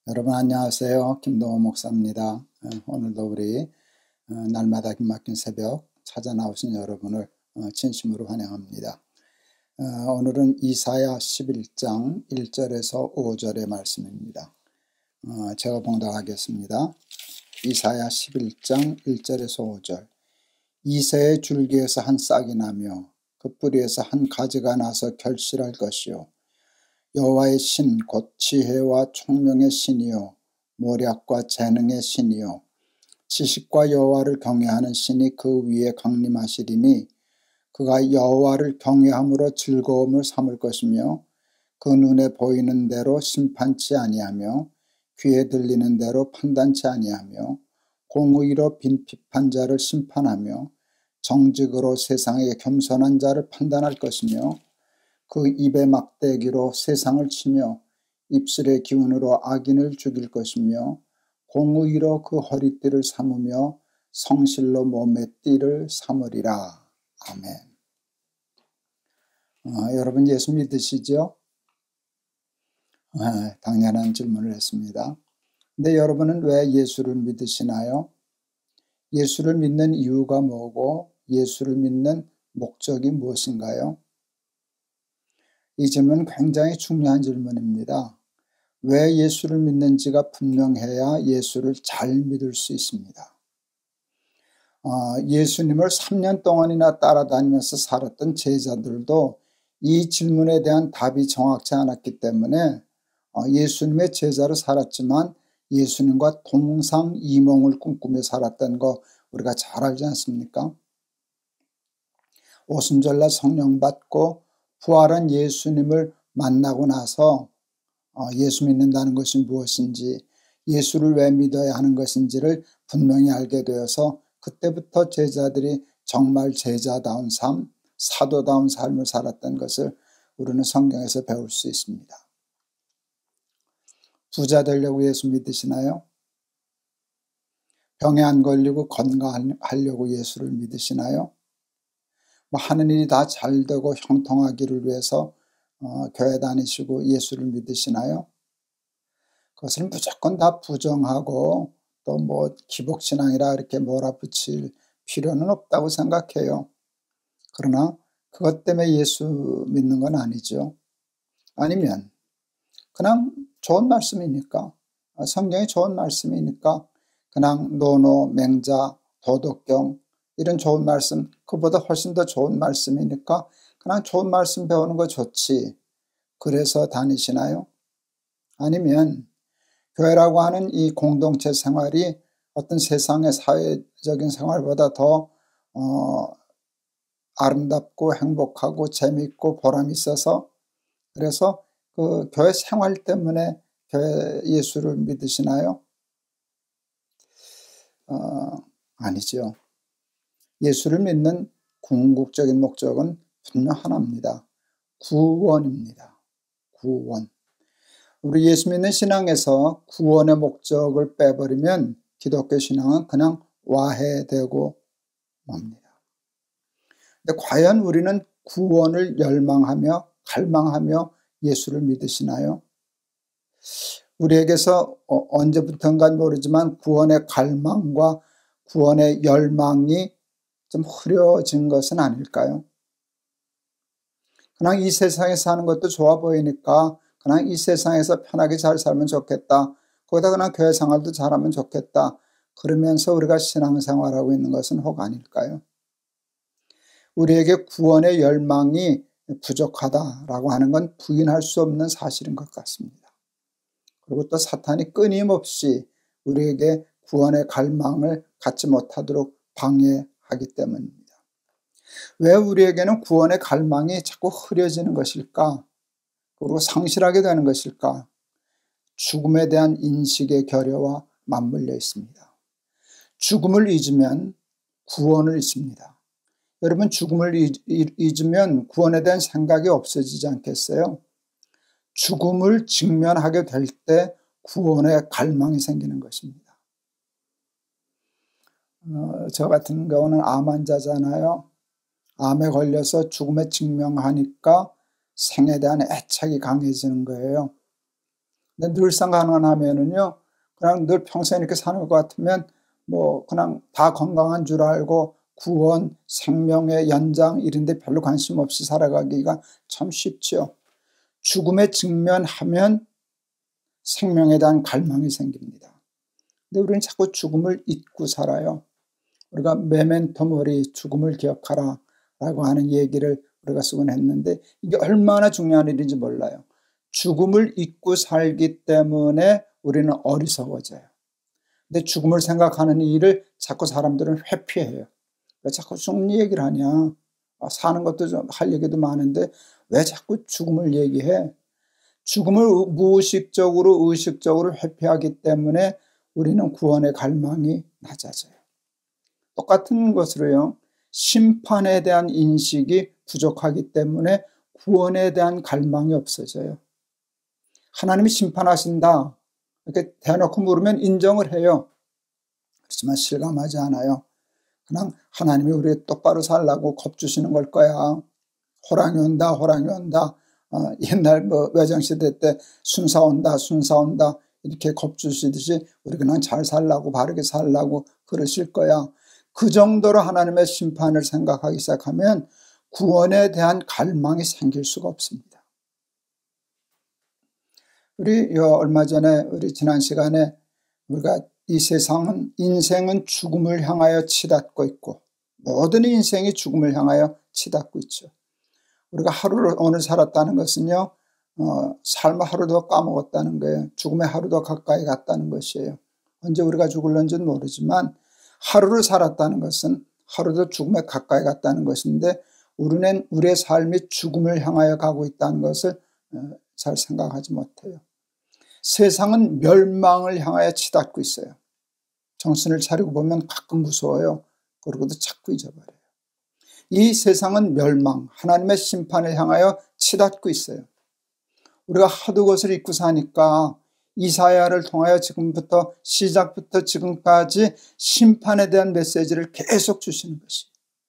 여러분 안녕하세요. 김동호 목사입니다. 오늘도 우리 날마다 기막힌 새벽 찾아 나오신 여러분을 진심으로 환영합니다. 오늘은 이사야 11장 1절에서 5절의 말씀입니다. 제가 봉독하겠습니다. 이사야 11장 1절에서 5절. 이새의 줄기에서 한 싹이 나며 그 뿌리에서 한 가지가 나서 결실할 것이요 여호와의 신 곧 지혜와 총명의 신이요 모략과 재능의 신이요 지식과 여호와를 경외하는 신이 그 위에 강림하시리니 그가 여호와를 경외함으로 즐거움을 삼을 것이며 그 눈에 보이는 대로 심판치 아니하며 귀에 들리는 대로 판단치 아니하며 공의로 빈핍한 자를 심판하며 정직으로 세상의 겸손한 자를 판단할 것이며 그 입의 막대기로 세상을 치며 입술의 기운으로 악인을 죽일 것이며 공의로 그 허리띠를 삼으며 성실로 몸의 띠를 삼으리라. 아멘. 여러분 예수 믿으시죠? 당연한 질문을 했습니다. 근데 여러분은 왜 예수를 믿으시나요? 예수를 믿는 이유가 뭐고 예수를 믿는 목적이 무엇인가요? 이 질문은 굉장히 중요한 질문입니다. 왜 예수를 믿는지가 분명해야 예수를 잘 믿을 수 있습니다. 예수님을 3년 동안이나 따라다니면서 살았던 제자들도 이 질문에 대한 답이 정확치 않았기 때문에 예수님의 제자로 살았지만 예수님과 동상이몽을 꿈꾸며 살았던 거 우리가 잘 알지 않습니까? 오순절날 성령 받고 부활한 예수님을 만나고 나서 예수 믿는다는 것이 무엇인지, 예수를 왜 믿어야 하는 것인지를 분명히 알게 되어서 그때부터 제자들이 정말 제자다운 삶, 사도다운 삶을 살았던 것을 우리는 성경에서 배울 수 있습니다. 부자 되려고 예수 믿으시나요? 병에 안 걸리고 건강하려고 예수를 믿으시나요? 하는 일이 다 잘되고 형통하기를 위해서 교회 다니시고 예수를 믿으시나요? 그것을 무조건 다 부정하고 또 기복신앙이라 이렇게 몰아붙일 필요는 없다고 생각해요. 그러나 그것 때문에 예수 믿는 건 아니죠. 아니면 그냥 좋은 말씀이니까, 성경이 좋은 말씀이니까 그냥 노노, 맹자, 도덕경 이런 좋은 말씀, 그보다 훨씬 더 좋은 말씀이니까 그냥 좋은 말씀 배우는 거 좋지. 그래서 다니시나요? 아니면 교회라고 하는 이 공동체 생활이 어떤 세상의 사회적인 생활보다 더 아름답고 행복하고 재미있고 보람이 있어서 그래서 그 교회 생활 때문에 교회 예수를 믿으시나요? 아니죠. 예수를 믿는 궁극적인 목적은 분명 하나입니다. 구원입니다. 구원. 우리 예수 믿는 신앙에서 구원의 목적을 빼버리면 기독교 신앙은 그냥 와해되고 맙니다. 근데 과연 우리는 구원을 열망하며 갈망하며 예수를 믿으시나요? 우리에게서 언제부턴가 모르지만 구원의 갈망과 구원의 열망이 좀 흐려진 것은 아닐까요? 그냥 이 세상에 사는 것도 좋아 보이니까 그냥 이 세상에서 편하게 잘 살면 좋겠다. 거기다 그냥 교회 생활도 잘하면 좋겠다. 그러면서 우리가 신앙생활하고 있는 것은 혹 아닐까요? 우리에게 구원의 열망이 부족하다라고 하는 건 부인할 수 없는 사실인 것 같습니다. 그리고 또 사탄이 끊임없이 우리에게 구원의 갈망을 갖지 못하도록 방해하기 때문입니다. 왜 우리에게는 구원의 갈망이 자꾸 흐려지는 것일까? 그리고 상실하게 되는 것일까? 죽음에 대한 인식의 결여와 맞물려 있습니다. 죽음을 잊으면 구원을 잊습니다. 여러분 죽음을 잊으면 구원에 대한 생각이 없어지지 않겠어요? 죽음을 직면하게 될 때 구원의 갈망이 생기는 것입니다. 저 같은 경우는 암 환자잖아요. 암에 걸려서 죽음에 직면하니까 생에 대한 애착이 강해지는 거예요. 근데 늘상 가난하면은요, 그냥 늘 평생 이렇게 사는 것 같으면 뭐 그냥 다 건강한 줄 알고 구원, 생명의 연장 이런 데 별로 관심 없이 살아가기가 참 쉽죠. 죽음에 직면하면 생명에 대한 갈망이 생깁니다. 근데 우리는 자꾸 죽음을 잊고 살아요. 우리가 메멘토 모리, 죽음을 기억하라 라고 하는 얘기를 우리가 쓰곤 했는데 이게 얼마나 중요한 일인지 몰라요. 죽음을 잊고 살기 때문에 우리는 어리석어져요. 근데 죽음을 생각하는 일을 자꾸 사람들은 회피해요. 왜 자꾸 죽는 얘기를 하냐. 사는 것도 좀 할 얘기도 많은데 왜 자꾸 죽음을 얘기해. 죽음을 무의식적으로 의식적으로 회피하기 때문에 우리는 구원의 갈망이 낮아져요. 똑같은 것으로요, 심판에 대한 인식이 부족하기 때문에 구원에 대한 갈망이 없어져요. 하나님이 심판하신다 이렇게 대놓고 물으면 인정을 해요. 그렇지만 실감하지 않아요. 그냥 하나님이 우리 똑바로 살라고 겁주시는 걸 거야. 호랑이 온다, 호랑이 온다. 옛날 뭐 외정시대 때 순사 온다, 순사 온다 이렇게 겁주시듯이 우리 그냥 잘 살라고, 바르게 살라고 그러실 거야. 그 정도로 하나님의 심판을 생각하기 시작하면 구원에 대한 갈망이 생길 수가 없습니다. 우리 얼마 전에 우리 지난 시간에 우리가 이 세상은, 인생은 죽음을 향하여 치닫고 있고 모든 인생이 죽음을 향하여 치닫고 있죠. 우리가 하루를 오늘 살았다는 것은요, 삶을 하루 더 까먹었다는 거예요. 죽음의 하루 더 가까이 갔다는 것이에요. 언제 우리가 죽을런지는 모르지만 하루를 살았다는 것은 하루 더 죽음에 가까이 갔다는 것인데 우리는 우리의 삶이 죽음을 향하여 가고 있다는 것을 잘 생각하지 못해요. 세상은 멸망을 향하여 치닫고 있어요. 정신을 차리고 보면 가끔 무서워요. 그러고도 자꾸 잊어버려요. 이 세상은 멸망, 하나님의 심판을 향하여 치닫고 있어요. 우리가 하도 것을 잊고 사니까 이사야를 통하여 지금부터 시작부터 지금까지 심판에 대한 메시지를 계속 주시는 것이에요.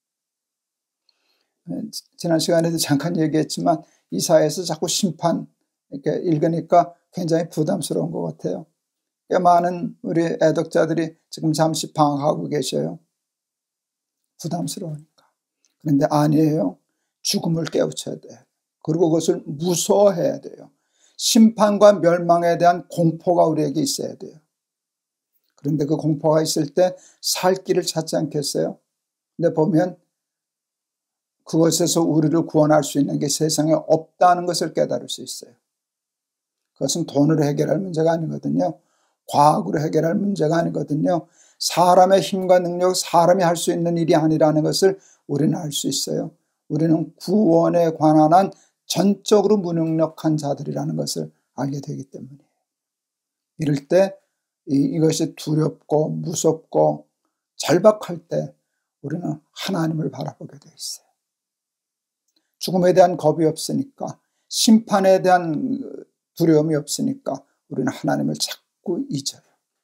지난 시간에도 잠깐 얘기했지만 이사야에서 자꾸 심판 이렇게 읽으니까 굉장히 부담스러운 것 같아요. 꽤 많은 우리 애독자들이 지금 잠시 방황하고 계셔요. 부담스러우니까. 그런데 아니에요. 죽음을 깨우쳐야 돼요. 그리고 그것을 무서워해야 돼요. 심판과 멸망에 대한 공포가 우리에게 있어야 돼요. 그런데 그 공포가 있을 때 살 길을 찾지 않겠어요? 근데 보면 그것에서 우리를 구원할 수 있는 게 세상에 없다는 것을 깨달을 수 있어요. 그것은 돈으로 해결할 문제가 아니거든요. 과학으로 해결할 문제가 아니거든요. 사람의 힘과 능력, 사람이 할 수 있는 일이 아니라는 것을 우리는 알 수 있어요. 우리는 구원에 관한 한 전적으로 무능력한 자들이라는 것을 알게 되기 때문이에요. 이럴 때 이것이 두렵고 무섭고 절박할 때 우리는 하나님을 바라보게 돼 있어요. 죽음에 대한 겁이 없으니까, 심판에 대한 두려움이 없으니까 우리는 하나님을 자꾸 잊어요.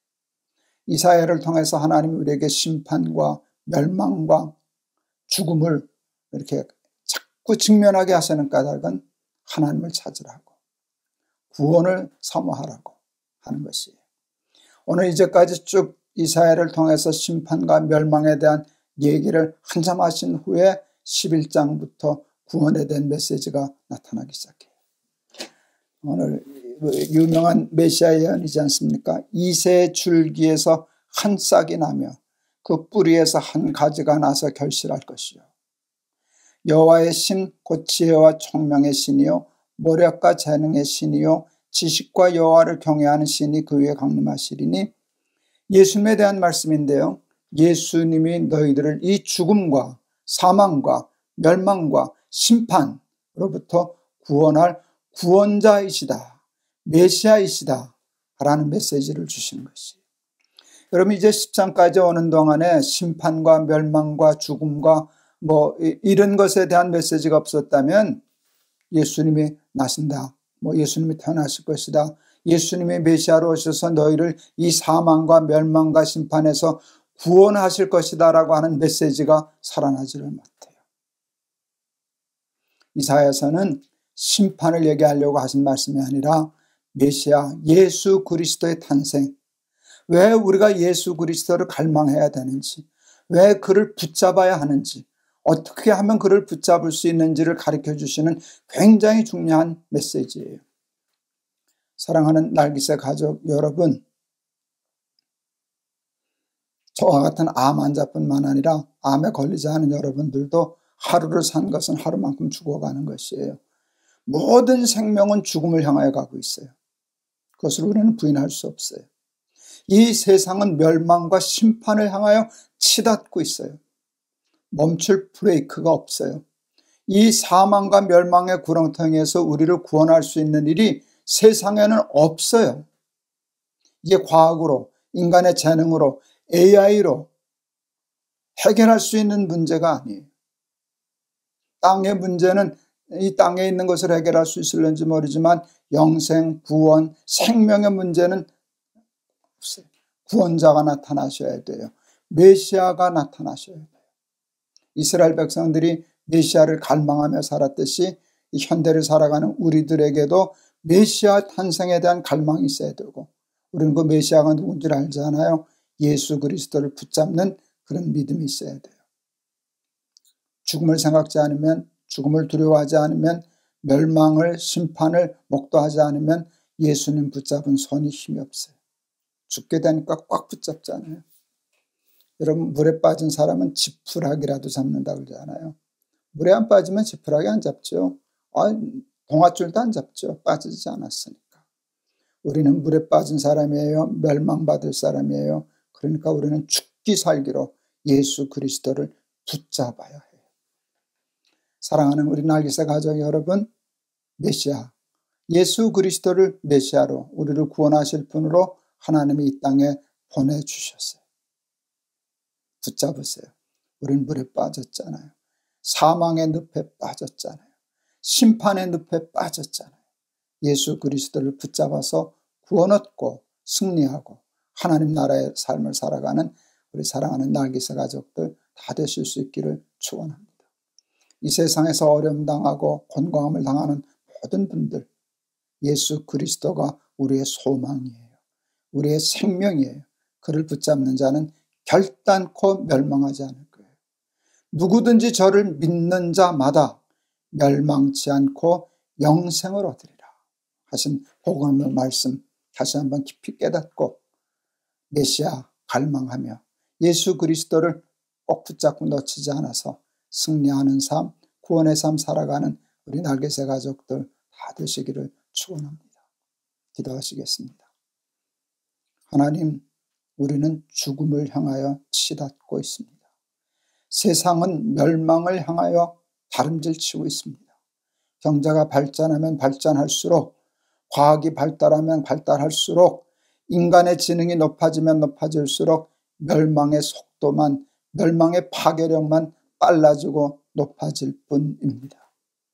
이사야를 통해서 하나님이 우리에게 심판과 멸망과 죽음을 이렇게 자꾸 직면하게 하시는 까닭은 하나님을 찾으라고, 구원을 사모하라고 하는 것이에요. 오늘 이제까지 쭉 이사야를 통해서 심판과 멸망에 대한 얘기를 한참 하신 후에 11장부터 구원에 대한 메시지가 나타나기 시작해요. 오늘 유명한 메시아 예언이지 않습니까? 이새의 줄기에서 한 싹이 나며 그 뿌리에서 한 가지가 나서 결실할 것이요. 여호와의 신 곧 지혜와 총명의 신이요 모략과 재능의 신이요 지식과 여호와를 경외하는 신이 그 위에 강림하시리니, 예수님에 대한 말씀인데요. 예수님이 너희들을 이 죽음과 사망과 멸망과 심판으로부터 구원할 구원자이시다, 메시아이시다 라는 메시지를 주시는 것이에요. 여러분, 이제 10장까지 오는 동안에 심판과 멸망과 죽음과 이런 것에 대한 메시지가 없었다면 예수님이 나신다, 예수님이 태어나실 것이다, 예수님이 메시아로 오셔서 너희를 이 사망과 멸망과 심판에서 구원하실 것이다 라고 하는 메시지가 살아나지를 못해요. 이사야서는 심판을 얘기하려고 하신 말씀이 아니라 메시아 예수 그리스도의 탄생, 왜 우리가 예수 그리스도를 갈망해야 되는지, 왜 그를 붙잡아야 하는지, 어떻게 하면 그를 붙잡을 수 있는지를 가르쳐 주시는 굉장히 중요한 메시지예요. 사랑하는 날기세 가족 여러분, 저와 같은 암 환자뿐만 아니라 암에 걸리지 않은 여러분들도 하루를 산 것은 하루만큼 죽어가는 것이에요. 모든 생명은 죽음을 향하여 가고 있어요. 그것을 우리는 부인할 수 없어요. 이 세상은 멸망과 심판을 향하여 치닫고 있어요. 멈출 브레이크가 없어요. 이 사망과 멸망의 구렁텅이에서 우리를 구원할 수 있는 일이 세상에는 없어요. 이게 과학으로, 인간의 재능으로, AI로 해결할 수 있는 문제가 아니에요. 땅의 문제는 이 땅에 있는 것을 해결할 수 있을는지 모르지만 영생, 구원, 생명의 문제는 없어요. 구원자가 나타나셔야 돼요. 메시아가 나타나셔야 돼요. 이스라엘 백성들이 메시아를 갈망하며 살았듯이 이 현대를 살아가는 우리들에게도 메시아 탄생에 대한 갈망이 있어야 되고, 우리는 그 메시아가 누군지를 알잖아요. 예수 그리스도를 붙잡는 그런 믿음이 있어야 돼요. 죽음을 생각지 않으면, 죽음을 두려워하지 않으면, 멸망을, 심판을 목도하지 않으면 예수님 붙잡은 손이 힘이 없어요. 죽게 되니까 꽉 붙잡잖아요. 여러분, 물에 빠진 사람은 지푸라기라도 잡는다 그러잖아요. 물에 안 빠지면 지푸라기 안 잡죠. 동아줄도 안 잡죠. 빠지지 않았으니까. 우리는 물에 빠진 사람이에요. 멸망받을 사람이에요. 그러니까 우리는 죽기 살기로 예수 그리스도를 붙잡아야 해요. 사랑하는 우리 날기세 가족 여러분, 메시아, 예수 그리스도를 메시아로 우리를 구원하실 분으로 하나님이 이 땅에 보내주셨어요. 붙잡으세요. 우린 물에 빠졌잖아요. 사망의 늪에 빠졌잖아요. 심판의 늪에 빠졌잖아요. 예수 그리스도를 붙잡아서 구원 얻고 승리하고 하나님 나라의 삶을 살아가는 우리 사랑하는 날기세 가족들 다 되실 수 있기를 축원합니다. 이 세상에서 어려움 당하고 곤고함을 당하는 모든 분들, 예수 그리스도가 우리의 소망이에요. 우리의 생명이에요. 그를 붙잡는 자는 결단코 멸망하지 않을 거예요. 누구든지 저를 믿는 자마다 멸망치 않고 영생을 얻으리라 하신 복음의 말씀 다시 한번 깊이 깨닫고 메시아 갈망하며 예수 그리스도를 꼭 붙잡고 놓치지 않아서 승리하는 삶, 구원의 삶 살아가는 우리 날개새 가족들 다 되시기를 축원합니다. 기도하시겠습니다. 하나님, 우리는 죽음을 향하여 치닫고 있습니다. 세상은 멸망을 향하여 다름질치고 있습니다. 경제가 발전하면 발전할수록, 과학이 발달하면 발달할수록, 인간의 지능이 높아지면 높아질수록 멸망의 속도만, 멸망의 파괴력만 빨라지고 높아질 뿐입니다.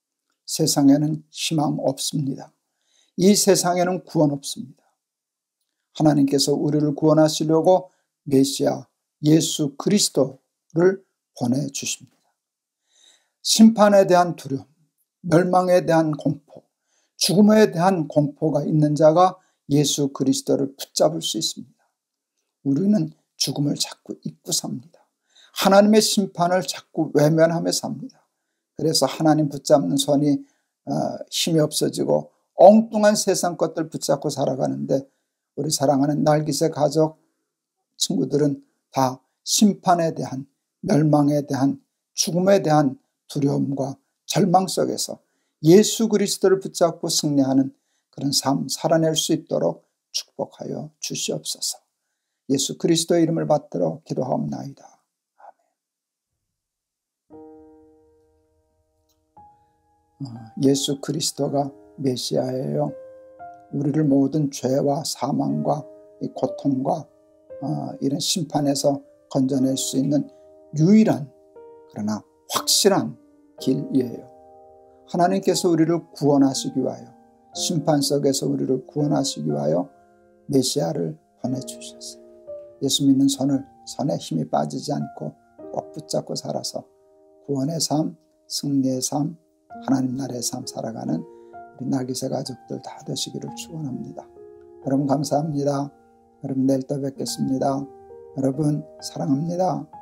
세상에는 희망 없습니다. 이 세상에는 구원 없습니다. 하나님께서 우리를 구원하시려고 메시아 예수 그리스도를 보내주십니다. 심판에 대한 두려움, 멸망에 대한 공포, 죽음에 대한 공포가 있는 자가 예수 그리스도를 붙잡을 수 있습니다. 우리는 죽음을 자꾸 잊고 삽니다. 하나님의 심판을 자꾸 외면하며 삽니다. 그래서 하나님 붙잡는 손이 힘이 없어지고 엉뚱한 세상 것들 붙잡고 살아가는데, 우리 사랑하는 날기새 가족 친구들은 다 심판에 대한, 멸망에 대한, 죽음에 대한 두려움과 절망 속에서 예수 그리스도를 붙잡고 승리하는 그런 삶 살아낼 수 있도록 축복하여 주시옵소서. 예수 그리스도의 이름을 받들어 기도하옵나이다. 예수 그리스도가 메시아예요. 우리를 모든 죄와 사망과 이 고통과 이런 심판에서 건져낼 수 있는 유일한, 그러나 확실한 길이에요. 하나님께서 우리를 구원하시기 위하여, 심판 속에서 우리를 구원하시기 위하여 메시아를 보내주셨어요. 예수 믿는 손에 힘이 빠지지 않고 꼭 붙잡고 살아서 구원의 삶, 승리의 삶, 하나님 나라의 삶 살아가는 우리 나기세 가족들 다 되시기를 축원합니다. 여러분 감사합니다. 여러분 내일 또 뵙겠습니다. 여러분 사랑합니다.